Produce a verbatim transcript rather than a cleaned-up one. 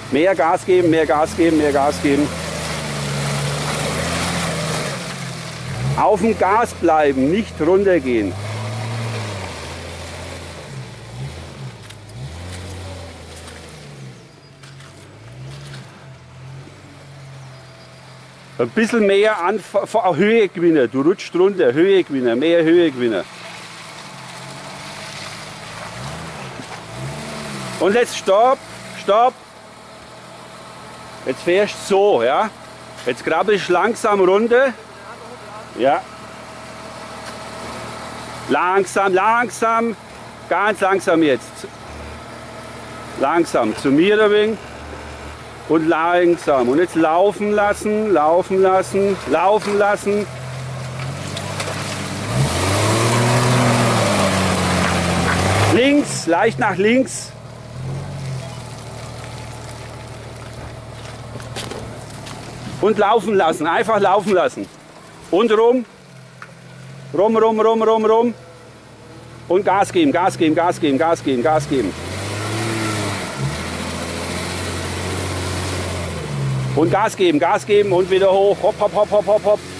Mehr Gas geben, mehr Gas geben, mehr Gas geben. Auf dem Gas bleiben, nicht runtergehen. Ein bisschen mehr an Höhegewinner, du rutscht runter, Höhegewinner, mehr Höhegewinner. Und jetzt stopp, stopp. Jetzt fährst du so, ja. Jetzt krabbelst du langsam runter. Ja. Langsam, langsam, ganz langsam jetzt. Langsam zu mir ein wenig. Und langsam. Und jetzt laufen lassen, laufen lassen, laufen lassen. Links, leicht nach links. Und laufen lassen, einfach laufen lassen. Und rum. Rum, rum, rum, rum, rum. Und Gas geben, Gas geben, Gas geben, Gas geben, Gas geben. Und Gas geben, Gas geben und wieder hoch. Hopp, hopp, hopp, hopp, hopp, hopp.